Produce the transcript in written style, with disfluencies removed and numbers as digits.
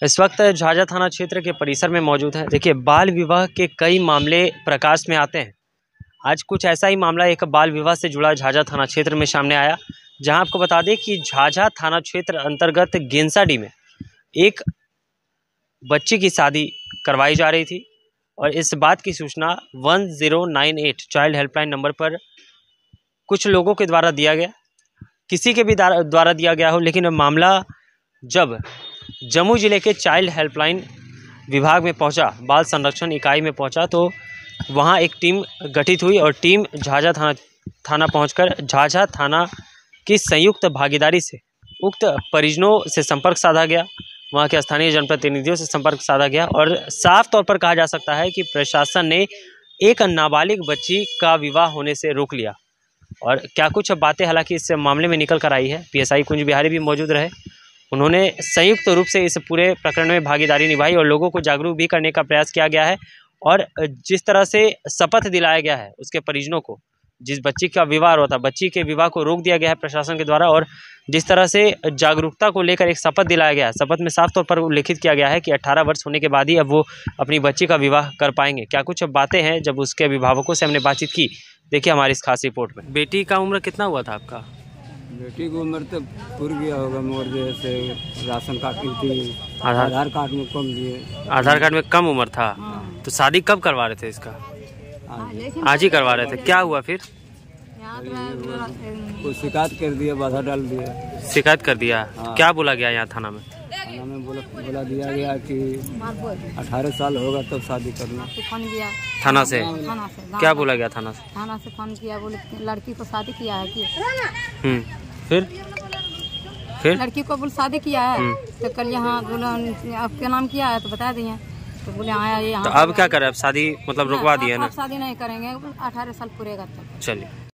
इस वक्त झाझा थाना क्षेत्र के परिसर में मौजूद है। देखिए, बाल विवाह के कई मामले प्रकाश में आते हैं। आज कुछ ऐसा ही मामला एक बाल विवाह से जुड़ा झाझा थाना क्षेत्र में सामने आया, जहां आपको बता दें कि झाझा थाना क्षेत्र अंतर्गत गेंसाडी में एक बच्ची की शादी करवाई जा रही थी और इस बात की सूचना 1098 चाइल्ड हेल्पलाइन नंबर पर कुछ लोगों के द्वारा दिया गया, किसी के भी द्वारा दिया गया हो, लेकिन मामला जब जम्मू जिले के चाइल्ड हेल्पलाइन विभाग में पहुंचा, बाल संरक्षण इकाई में पहुंचा, तो वहां एक टीम गठित हुई और टीम झाझा थाना पहुंचकर झाझा थाना की संयुक्त भागीदारी से उक्त परिजनों से संपर्क साधा गया, वहां के स्थानीय जनप्रतिनिधियों से संपर्क साधा गया और साफ तौर पर कहा जा सकता है कि प्रशासन ने एक नाबालिग बच्ची का विवाह होने से रोक लिया। और क्या कुछ बातें हालांकि इस मामले में निकल कर आई है। पीएसआई कुंज बिहारी भी मौजूद रहे, उन्होंने संयुक्त रूप से इस पूरे प्रकरण में भागीदारी निभाई और लोगों को जागरूक भी करने का प्रयास किया गया है। और जिस तरह से शपथ दिलाया गया है उसके परिजनों को, जिस बच्ची का विवाह हुआ था, बच्ची के विवाह को रोक दिया गया है प्रशासन के द्वारा, और जिस तरह से जागरूकता को लेकर एक शपथ दिलाया गया है, शपथ में साफ तौर पर उल्लेखित किया गया है कि 18 वर्ष होने के बाद ही अब वो अपनी बच्ची का विवाह कर पाएंगे। क्या कुछ बातें हैं जब उसके अभिभावकों से हमने बातचीत की, देखिए हमारी इस खास रिपोर्ट में। बेटी का उम्र कितना हुआ था आपका? बेटी की उम्र तो पूरी गया होगा, मगर जैसे राशन कार्ड की थी, आधार कार्ड में कम दिए। आधार कार्ड में कम उम्र था। तो शादी कब करवा रहे थे इसका? आज ही करवा रहे थे। क्या हुआ फिर? कोई शिकायत कर दिया, बाधा डाल दिया। शिकायत कर दिया? हाँ। क्या बोला गया यहाँ थाना में? थाना में बोला दिया गया कि 18 साल होगा तब शादी करना। थाना से क्या बोला गया? थाना से फोन किया, बोले लड़की को शादी किया है कि फिर लड़की को बोल शादी किया है, तो कल यहाँ बोला अब क्या नाम किया है तो बता दिए, तो बोले आया ये। तो अब क्या करें? अब शादी मतलब रुकवा दिया ना? शादी नहीं करेंगे, 18 साल पूरेगा तब। चलिए।